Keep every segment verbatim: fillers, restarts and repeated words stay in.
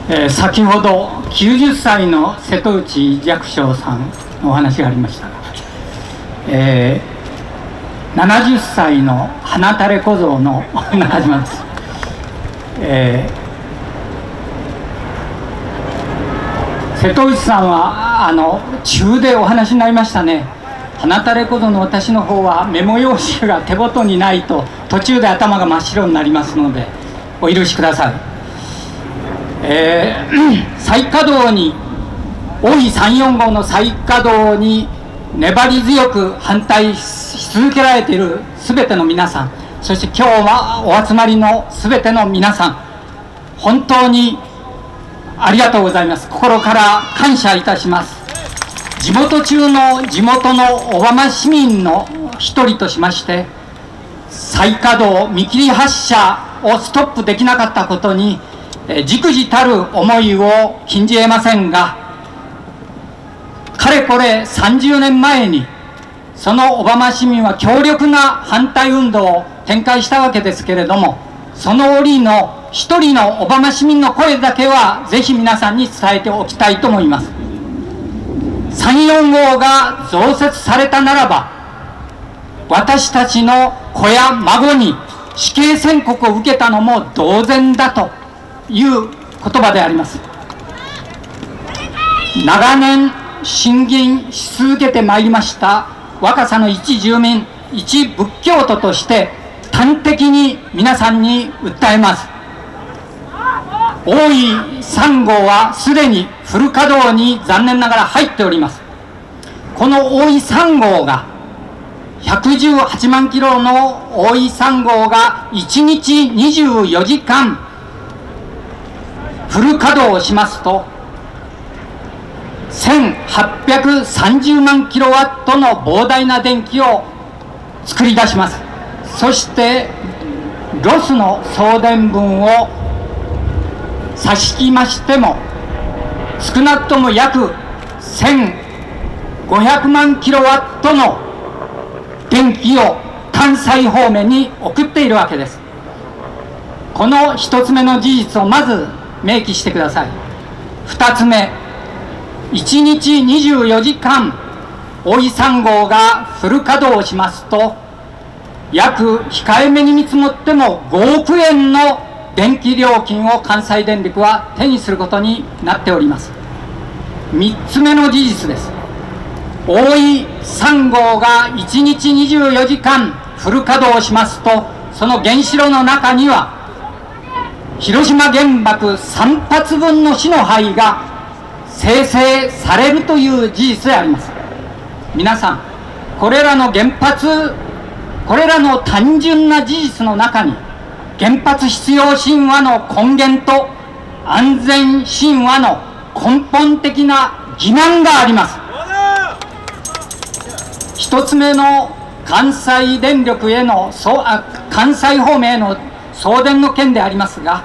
えー、先ほどきゅうじゅっさいの瀬戸内寂聴さんのお話がありましたが、えー、ななじゅっさいの花垂れ小僧の中島です。えー、瀬戸内さんはあの中でお話になりましたね。花垂れ小僧の私の方はメモ用紙が手元にないと途中で頭が真っ白になりますのでお許しください。えー、再稼働に大井さんよんごうの再稼働に粘り強く反対し続けられているすべての皆さん、そして今日はお集まりのすべての皆さん、本当にありがとうございます。心から感謝いたします。地元中の地元の小浜市民の一人としまして、再稼働見切り発車をストップできなかったことにじくじたる思いを禁じ得ませんが、かれこれさんじゅうねんまえにその小浜市民は強力な反対運動を展開したわけですけれども、その折の一人の小浜市民の声だけはぜひ皆さんに伝えておきたいと思います。さんよんごうが増設されたならば、私たちの子や孫に死刑宣告を受けたのも同然だという言葉であります。長年審議し続けてまいりました若狭の一住民、一仏教徒として端的に皆さんに訴えます。大井さんごうはすでにフル稼働に残念ながら入っております。この大井さんごうがひゃくじゅうはちまんキロの大井さんごうがいちにちにじゅうよじかんフル稼働をしますとせんはっぴゃくさんじゅうまんキロワットの膨大な電気を作り出します。そしてロスの送電分を差し引きましても少なくとも約せんごひゃくまんキロワットの電気を関西方面に送っているわけです。この一つ目の事実をまず明記してください。二つ目、いちにちにじゅうよじかん大井さんごうがフル稼働しますと、約控えめに見積もってもごおくえんの電気料金を関西電力は手にすることになっております。みっつめの事実です。大井さんごうがいちにちにじゅうよじかんフル稼働しますと、その原子炉の中には広島原爆さんぱつぶんの死の灰が生成されるという事実であります。皆さん、これらの原発、これらの単純な事実の中に原発必要神話の根源と安全神話の根本的な疑問があります。一つ目の関西電力へのあ関西方面への送電の件でありますが、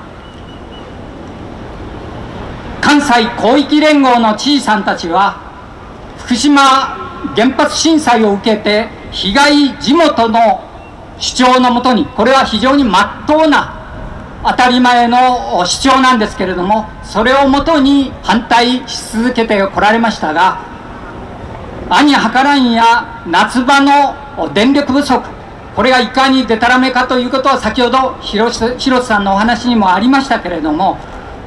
関西広域連合の知事さんたちは福島原発震災を受けて被害地元の主張のもとに、これは非常に真っ当な当たり前の主張なんですけれども、それをもとに反対し続けてこられましたが、兄はからんや夏場の電力不足、これがいかにでたらめかということは先ほど広瀬さんのお話にもありましたけれども、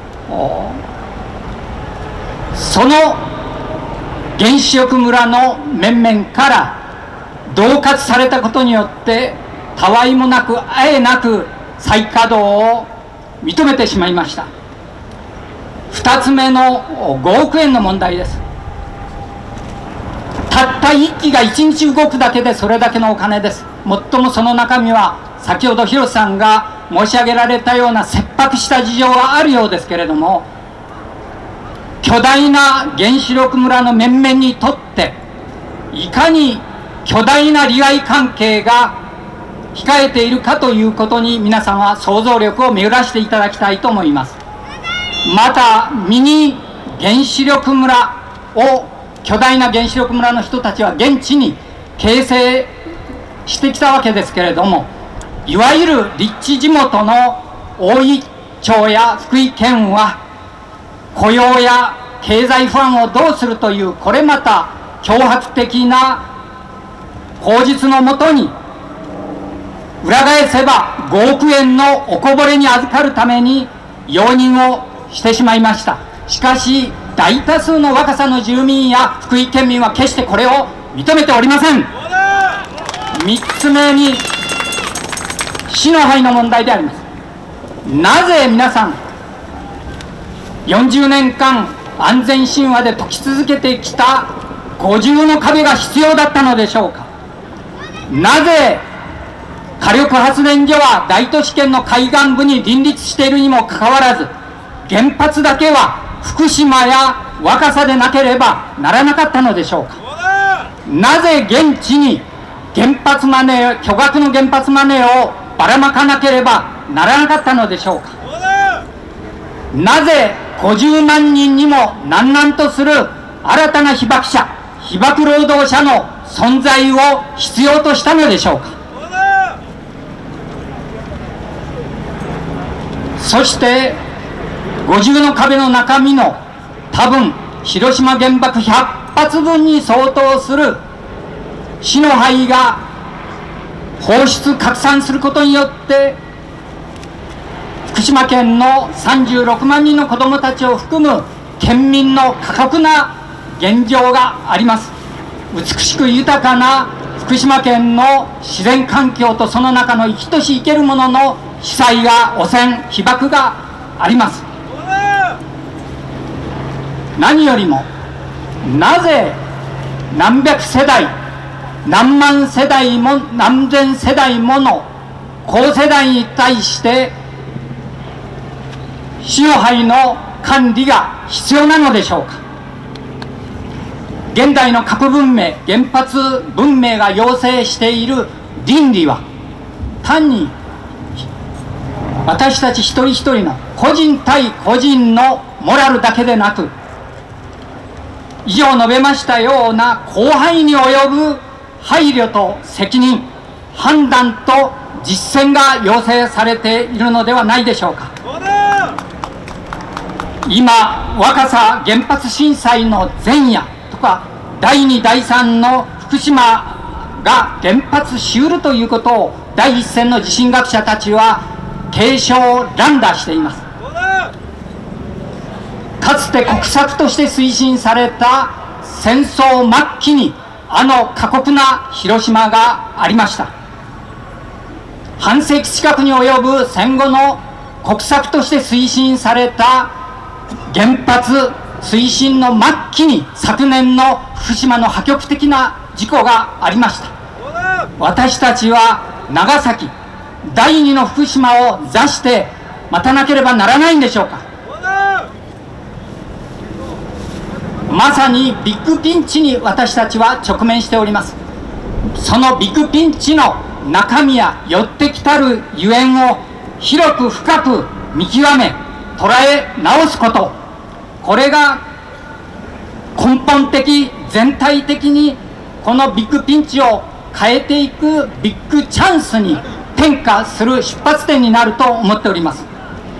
その原子力村の面々から恫喝されたことによってたわいもなくあえなく再稼働を認めてしまいました。ふたつめのごおくえんの問題です。たったいっきがいちにち動くだけでそれだけのお金です。もっともその中身は先ほど広瀬さんが申し上げられたような切迫した事情があるようですけれども、巨大な原子力村の面々にとっていかに巨大な利害関係が控えているかということに皆さんは想像力を巡らしていただきたいと思います。またミニ原子力村を巨大な原子力村の人たちは現地に形成してきたわけですけれども、いわゆる立地地元の大井町や福井県は雇用や経済不安をどうするという、これまた脅迫的な口実のもとに、裏返せばごおくえんのおこぼれに預かるために容認をしてしまいました。しかし大多数の若狭の住民や福井県民は決してこれを認めておりません。みっつめに死の灰の問題であります。なぜ皆さんよんじゅうねんかん安全神話で解き続けてきた五重の壁が必要だったのでしょうか。なぜ火力発電所は大都市圏の海岸部に林立しているにもかかわらず、原発だけは福島や若狭でなければならなかったのでしょうか。なぜ現地に原発マネー、巨額の原発マネーをばらまかなければならなかったのでしょうか。なぜごじゅうまんにんにも難々とする新たな被爆者、被爆労働者の存在を必要としたのでしょうか。そして五重の壁の中身の多分広島原爆ひゃっぱつぶんに相当する死の灰が放出拡散することによって、福島県のさんじゅうろくまんにんの子どもたちを含む県民の過酷な現状があります。美しく豊かな福島県の自然環境とその中の生きとし生けるものの被災が、汚染、被爆があります。何よりもなぜ何百世代、何万世代も何千世代もの後世代に対して死の灰の管理が必要なのでしょうか。現代の核文明、原発文明が要請している倫理は、単に私たち一人一人の個人対個人のモラルだけでなく、以上述べましたような広範囲に及ぶ配慮と責任、判断と実践が要請されているのではないでしょうか。今、若狭原発震災の前夜とか、だいにだいさんの福島が原発しうるということを第一線の地震学者たちは警鐘乱打しています。かつて国策として推進された戦争末期にあの過酷な広島がありました。半世紀近くに及ぶ戦後の国策として推進された原発推進の末期に昨年の福島の破局的な事故がありました。私たちは長崎だいにの福島を座して待たなければならないんでしょうか。まさにビッグピンチに私たちは直面しております。そのビッグピンチの中身やよってきたるゆえんを広く深く見極め捉え直すこと、これが根本的全体的にこのビッグピンチを変えていくビッグチャンスに転化する出発点になると思っております。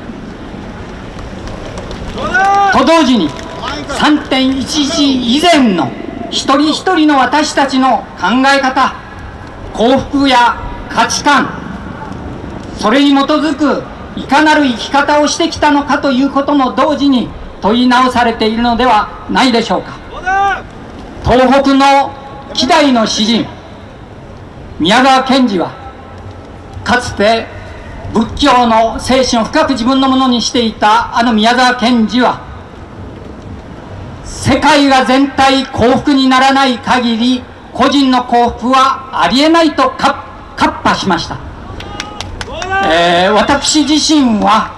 と同時に さんてんいちいち 以前の一人一人の私たちの考え方、幸福や価値観、それに基づくいかなる生き方をしてきたのかということも同時に問い直されているのではないでしょうか。東北の希代の詩人宮沢賢治は、かつて仏教の精神を深く自分のものにしていたあの宮沢賢治は、世界が全体幸福にならない限り個人の幸福はありえないと喝破しました。えー、私自身は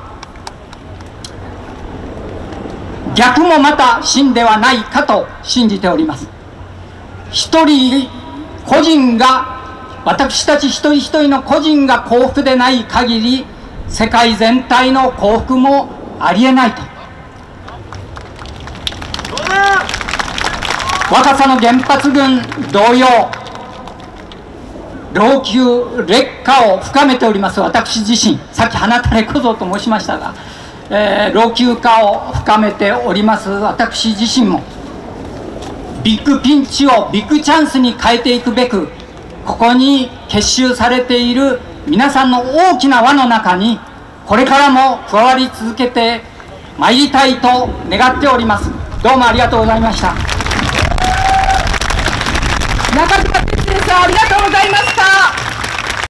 逆もまた真ではないかと信じております。一人個人が、私たち一人一人の個人が幸福でない限り世界全体の幸福もありえないと。若狭の原発群同様、老朽劣化を深めております私自身、さっき鼻垂れ小僧と申しましたが、 えー、老朽化を深めております私自身も、ビッグピンチをビッグチャンスに変えていくべく、ここに結集されている皆さんの大きな輪の中に、これからも加わり続けてまいりたいと願っております。どうもありがとうございました。 中島哲也さん、ありがとうございました。